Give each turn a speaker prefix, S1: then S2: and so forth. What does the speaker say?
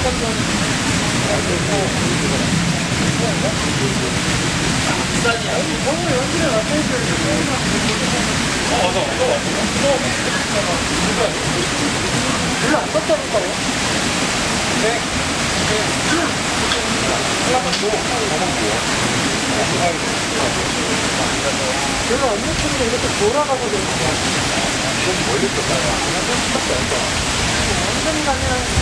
S1: 별로 안 떴다니까요? 네. 별로 안 예쁜데 이렇게 돌아가고 되는 거야.
S2: 좀 멀리 떴다가 그냥 좀 떴다.
S1: 완전히 가면